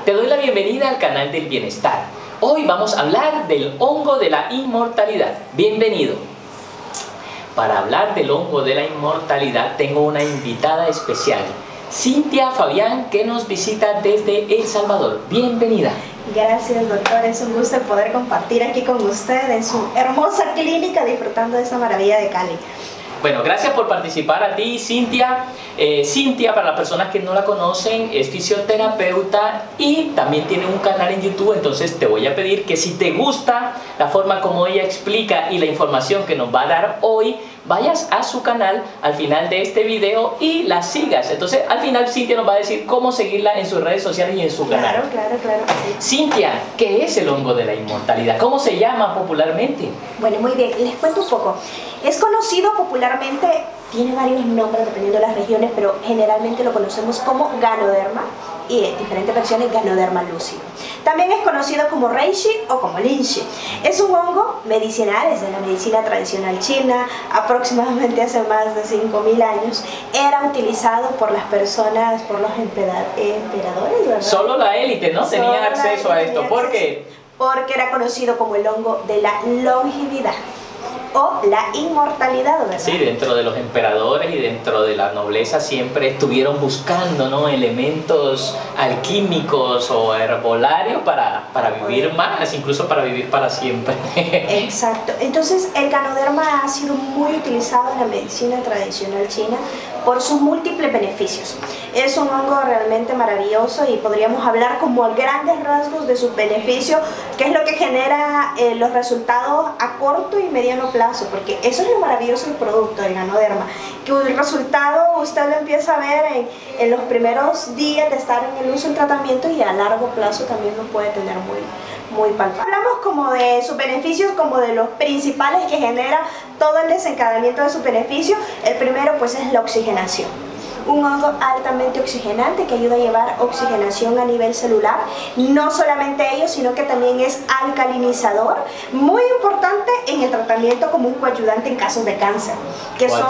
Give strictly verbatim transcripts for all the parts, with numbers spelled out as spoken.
Te doy la bienvenida al canal del bienestar. Hoy vamos a hablar del hongo de la inmortalidad. Bienvenido. Para hablar del hongo de la inmortalidad tengo una invitada especial, Cintia Fabián, que nos visita desde El Salvador. Bienvenida. Gracias, doctor. Es un gusto poder compartir aquí con usted en su hermosa clínica, disfrutando de esta maravilla de Cali. Bueno, gracias por participar a ti, Cintia. Eh, Cintia, para las personas que no la conocen, es fisioterapeuta y también tiene un canal en YouTube. Entonces te voy a pedir que si te gusta la forma como ella explica y la información que nos va a dar hoy, vayas a su canal al final de este video y la sigas. Entonces al final Cintia nos va a decir cómo seguirla en sus redes sociales y en su canal. Claro, claro, claro. Sí. Cintia, ¿qué es el hongo de la inmortalidad? ¿Cómo se llama popularmente? Bueno, muy bien, les cuento un poco. Es conocido popularmente, tiene varios nombres dependiendo de las regiones, pero generalmente lo conocemos como Ganoderma y en diferentes versiones Ganoderma lucido. También es conocido como reishi o como linshi. Es un hongo medicinal, es de la medicina tradicional china, aproximadamente hace más de cinco mil años. Era utilizado por las personas, por los emperadores, ¿verdad? Solo la élite, ¿no? Solo Tenía la acceso a élite esto. tenía ¿Por acceso. qué? Porque era conocido como el hongo de la longevidad o la inmortalidad, ¿verdad? Sí, dentro de los emperadores y dentro de la nobleza siempre estuvieron buscando, ¿no?, elementos alquímicos o herbolarios para, para vivir más, incluso para vivir para siempre. Exacto. Entonces el Ganoderma ha sido muy utilizado en la medicina tradicional china por sus múltiples beneficios. Es un hongo realmente maravilloso y podríamos hablar como a grandes rasgos de sus beneficios, que es lo que genera eh, los resultados a corto y mediano plazo, porque eso es lo maravilloso del producto del Ganoderma, que el resultado usted lo empieza a ver en, en los primeros días de estar en el uso del tratamiento y a largo plazo también lo puede tener muy muy palpable. Hablamos como de sus beneficios, como de los principales que genera todo el desencadenamiento de sus beneficios. El primero pues es la oxigenación. Un hongo altamente oxigenante que ayuda a llevar oxigenación a nivel celular. No solamente ello, sino que también es alcalinizador, muy importante en el tratamiento como un coayudante en casos de cáncer, que son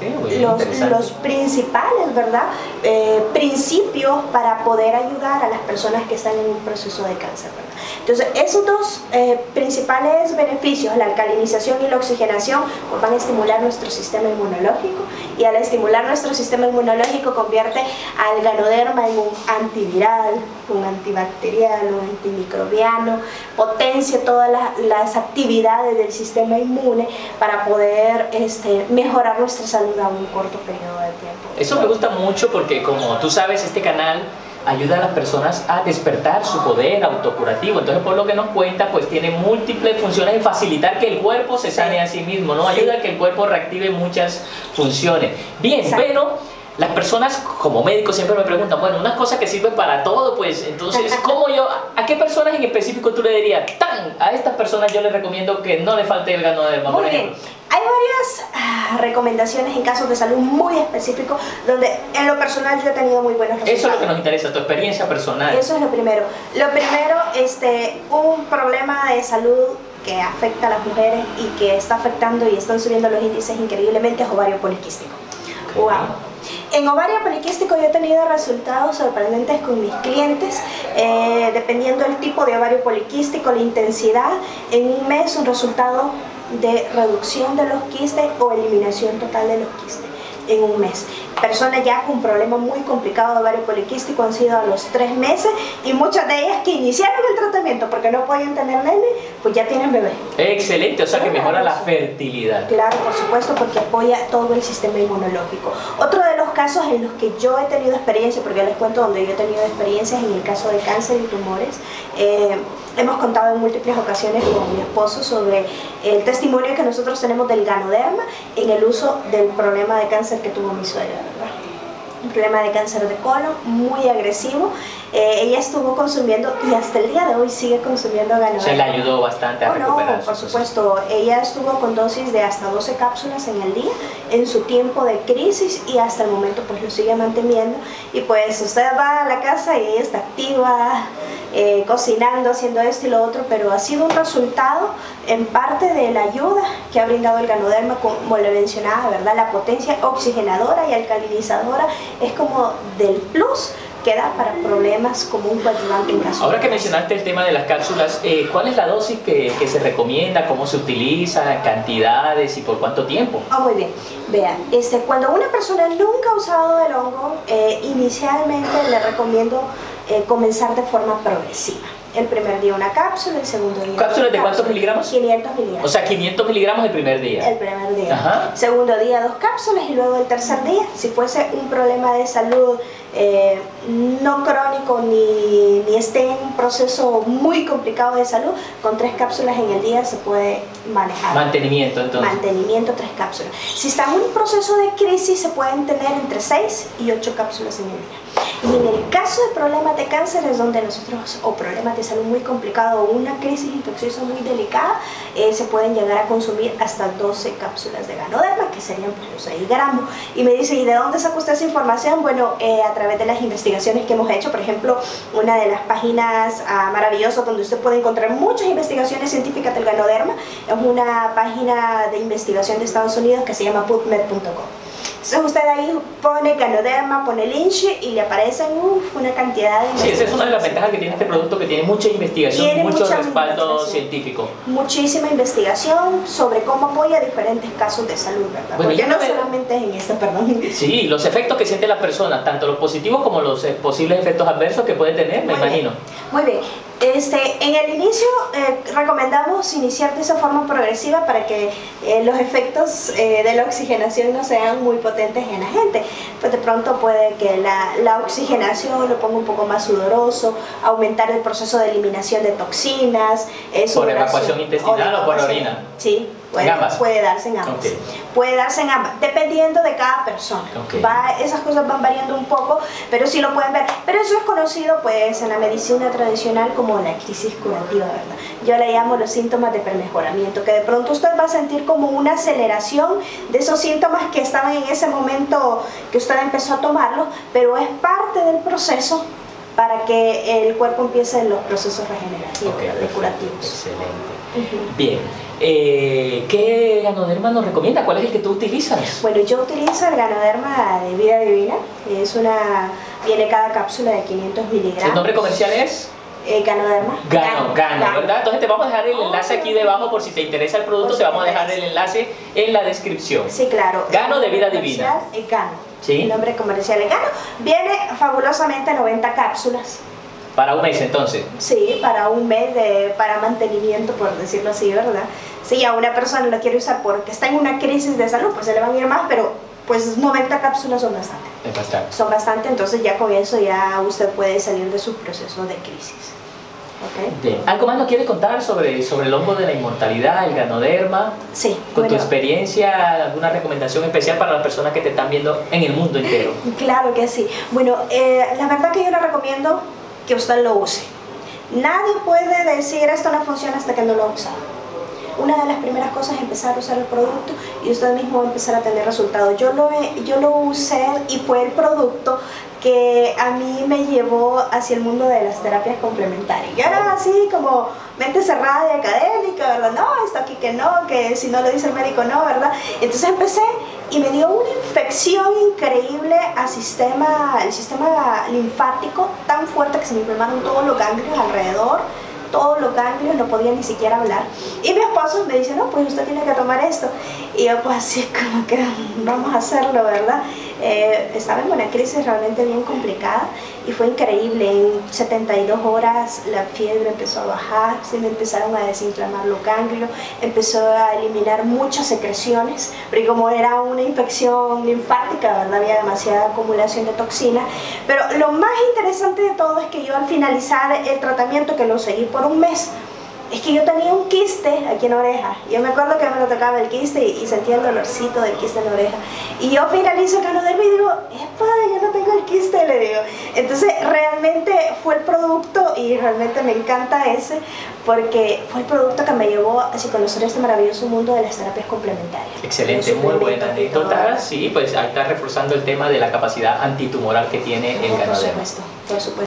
los, los principales, ¿verdad? Eh, principios para poder ayudar a las personas que están en un proceso de cáncer, ¿verdad? Entonces, esos dos eh, principales beneficios, la alcalinización y la oxigenación, pues van a estimular nuestro sistema inmunológico, y al estimular nuestro sistema inmunológico convierte al Ganoderma en un antiviral, un antibacterial, un antimicrobiano, potencia todas las, las actividades del sistema inmune para poder este, mejorar nuestra salud a un corto periodo de tiempo. Eso me gusta mucho porque, como tú sabes, este canal ayuda a las personas a despertar su poder autocurativo. Entonces, por lo que nos cuenta, pues tiene múltiples funciones en facilitar que el cuerpo se sane a sí mismo, ¿no? Ayuda a que el cuerpo reactive muchas funciones. Bien, exacto. Pero las personas como médicos siempre me preguntan, bueno, una cosa que sirve para todo, pues entonces, ¿cómo yo, a qué personas en específico tú le dirías, tan, a estas personas yo les recomiendo que no le falte el Ganoderma, por ejemplo? Bien. Hay varias ah, recomendaciones en casos de salud muy específicos donde en lo personal yo he tenido muy buenos resultados. Eso es lo que nos interesa, tu experiencia personal. Eso es lo primero. Lo primero, este, un problema de salud que afecta a las mujeres y que está afectando y están subiendo los índices increíblemente es ovario poliquístico. Okay. Wow. En ovario poliquístico yo he tenido resultados sorprendentes con mis clientes, eh, dependiendo del tipo de ovario poliquístico, la intensidad, en un mes un resultado de reducción de los quistes o eliminación total de los quistes en un mes. Personas ya con un problema muy complicado de ovario poliquístico han sido a los tres meses, y muchas de ellas que iniciaron el tratamiento porque no podían tener nene, pues ya tienen bebé. Excelente, o sea que mejora la fertilidad. Claro, por supuesto, porque apoya todo el sistema inmunológico. Otro de los casos en los que yo he tenido experiencia, porque les cuento donde yo he tenido experiencias en el caso de cáncer y tumores, eh, hemos contado en múltiples ocasiones con mi esposo sobre el testimonio que nosotros tenemos del Ganoderma en el uso del problema de cáncer que tuvo mi suegra, ¿verdad? Un problema de cáncer de colon muy agresivo. Eh, ella estuvo consumiendo y hasta el día de hoy sigue consumiendo Ganoderma. Se le ayudó bastante a oh, recuperar. No, por supuesto. Ella estuvo con dosis de hasta doce cápsulas en el día en su tiempo de crisis y hasta el momento pues lo sigue manteniendo. Y pues usted va a la casa y ella está activa, eh, cocinando, haciendo esto y lo otro, pero ha sido un resultado en parte de la ayuda que ha brindado el Ganoderma, como le mencionaba, ¿verdad? La potencia oxigenadora y alcalinizadora es como del plus que da para problemas como un coadyuvante en caso Ahora de que cáncer. mencionaste el tema de las cápsulas, eh, ¿cuál es la dosis que, que se recomienda? ¿Cómo se utiliza? ¿Cantidades? ¿Y por cuánto tiempo? Oh, muy bien. Vea, este, cuando una persona nunca ha usado el hongo, eh, inicialmente le recomiendo eh, comenzar de forma progresiva. El primer día una cápsula, el segundo día ¿Cápsulas de otra cuántos cápsula. miligramos? quinientos miligramos. O sea, quinientos miligramos el primer día. El primer día. Ajá. Segundo día dos cápsulas y luego el tercer día, si fuese un problema de salud eh, no crónico ni, ni esté en un proceso muy complicado de salud, con tres cápsulas en el día se puede manejar. Mantenimiento, entonces. Mantenimiento, tres cápsulas. Si está en un proceso de crisis, se pueden tener entre seis y ocho cápsulas en el día. Y en el caso de problemas de cáncer es donde nosotros, o problemas de salud muy complicado, o una crisis infecciosa muy delicada, eh, se pueden llegar a consumir hasta doce cápsulas de Ganoderma, que serían pues, los seis gramos. Y me dice, ¿y de dónde sacó usted esa información? Bueno, eh, a través de las investigaciones que hemos hecho, por ejemplo, una de las páginas ah, maravillosas donde usted puede encontrar muchas investigaciones científicas del Ganoderma, es una página de investigación de Estados Unidos que se llama pubmed punto com. Entonces usted ahí pone Ganoderma, pone Lynch y le aparecen uf, una cantidad de Sí, esa es una de las ventajas que tiene este producto, que tiene mucha investigación, Tiene mucho mucha respaldo investigación. científico. Muchísima investigación sobre cómo apoya diferentes casos de salud, ¿verdad? Bueno, Porque ya no no me- solamente es en esto, perdón. Sí, los efectos que siente la persona, tanto los positivos como los eh, posibles efectos adversos que puede tener, me Muy bien. imagino. Muy bien. Este, en el inicio eh, recomendamos iniciar de esa forma progresiva para que eh, los efectos eh, de la oxigenación no sean muy potentes en la gente. Pues de pronto puede que la, la oxigenación lo ponga un poco más sudoroso, aumentar el proceso de eliminación de toxinas. eh, ¿Por sudoración, evacuación intestinal o por evacuación. orina? Sí, puede, En ambas. puede darse en ambas. Ok. Puede darse en ambas, dependiendo de cada persona. Ok. Va, esas cosas van variando un poco, pero sí lo pueden ver. Pero eso es conocido pues en la medicina tradicional como la crisis curativa, ¿verdad? Yo le llamo los síntomas de premejoramiento, que de pronto usted va a sentir como una aceleración de esos síntomas que estaban en ese momento que usted empezó a tomarlos, pero es parte del proceso para que el cuerpo empiece en los procesos regenerativos, Ok, de perfecto. curativos. Excelente. Ujú. Bien, eh, ¿qué Ganoderma nos recomienda? ¿Cuál es el que tú utilizas? Bueno, yo utilizo el Ganoderma de Vida Divina, es una, viene cada cápsula de quinientos miligramos. ¿El nombre comercial es? Eh, Ganoderma. Gano, Gano, ¿verdad? Entonces te vamos a dejar el enlace aquí debajo por si te interesa el producto, Por si te vamos a te dejar el interesa. enlace en la descripción. Sí, claro. Gano El de Vida nombre Divina. comercial es Gano. Sí. El nombre comercial es Gano. Viene fabulosamente noventa cápsulas. Para un mes entonces. Sí, para un mes de, para mantenimiento, por decirlo así, ¿verdad? Si a una persona lo quiere usar porque está en una crisis de salud, pues se le van a ir más, pero pues noventa cápsulas son bastante. Es bastante. Son bastante, entonces ya con eso ya usted puede salir de su proceso de crisis. ¿Ok? Bien. ¿Algo más nos quieres contar sobre, sobre el hongo de la inmortalidad, el Ganoderma? Sí. Con tu bueno, experiencia, ¿alguna recomendación especial para las personas que te están viendo en el mundo entero? Claro que sí. Bueno, eh, la verdad que yo le recomiendo que usted lo use. Nadie puede decir esto no funciona hasta que no lo ha usado. Una de las primeras cosas es empezar a usar el producto y usted mismo va a empezar a tener resultados. Yo lo, he- yo lo usé y fue el producto que a mí me llevó hacia el mundo de las terapias complementarias. Yo era así como mente cerrada y académica, ¿verdad? No, esto aquí que no, que si no lo dice el médico no, ¿verdad? Entonces empecé y me dio una infección increíble al sistema, al sistema linfático tan fuerte que se me inflamaron todos los ganglios alrededor. Todos los ganglios, no podía ni siquiera hablar. Y mi esposo me dice, no, pues usted tiene que tomar esto. Y yo pues así como que vamos a hacerlo, ¿verdad? Eh, estaba en una crisis realmente bien complicada y fue increíble. En setenta y dos horas la fiebre empezó a bajar, se me empezaron a desinflamar los ganglios, empezó a eliminar muchas secreciones, porque como era una infección linfática, ¿verdad? Había demasiada acumulación de toxinas. Pero lo más interesante de todo es que yo al finalizar el tratamiento, que lo seguí por un mes, es que yo tenía un quiste aquí en la oreja. Yo me acuerdo que me lo tocaba el quiste y, y sentía el dolorcito del quiste en la oreja. Y yo finalizo el Ganoderma y digo, epa, yo no tengo el quiste, le digo. Entonces realmente fue el producto y realmente me encanta ese porque fue el producto que me llevó a conocer este maravilloso mundo de las terapias complementarias. Excelente, muy buena anécdota. Sí, pues ahí está reforzando el tema de la capacidad antitumoral que tiene el Por Ganoderma. supuesto, por supuesto.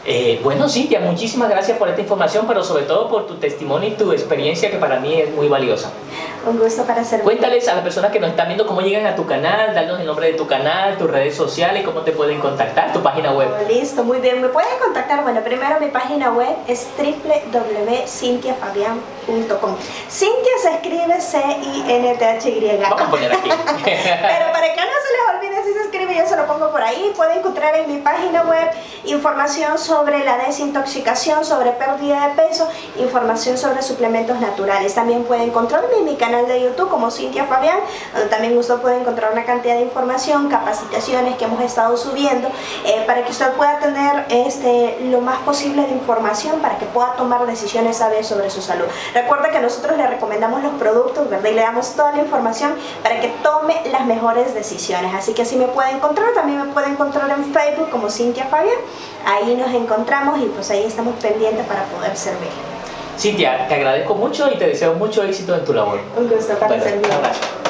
Eh, bueno, Cintia, muchísimas gracias por esta información, pero sobre todo por tu testimonio y tu experiencia, que para mí es muy valiosa. Un gusto para servir. Cuéntales a las personas que nos están viendo cómo llegan a tu canal, danos el nombre de tu canal, tus redes sociales, cómo te pueden contactar, tu página web. Oh, listo, muy bien. Me pueden contactar, bueno, primero mi página web es w w w punto cintia fabian punto com. Cintia se escribe C I N T H Y. Vamos a poner aquí. Pero para que no se les olvide si se escribe, yo se lo pongo por ahí. Pueden encontrar en mi página web información sobre la desintoxicación, sobre pérdida de peso, información sobre suplementos naturales. También pueden encontrarme en mi canal de YouTube como Cintia Fabián, donde también usted puede encontrar una cantidad de información, capacitaciones que hemos estado subiendo, eh, para que usted pueda tener este, lo más posible de información para que pueda tomar decisiones sabias sobre su salud. Recuerda que nosotros le recomendamos los productos, ¿verdad? Y le damos toda la información para que tome las mejores decisiones. Así que así me puede encontrar, también me puede encontrar en Facebook como Cintia Fabián. Ahí nos encontramos y pues ahí estamos pendientes para poder servir. Cintia, te agradezco mucho y te deseo mucho éxito en tu labor. Un gusto para Bueno, servir. un abrazo.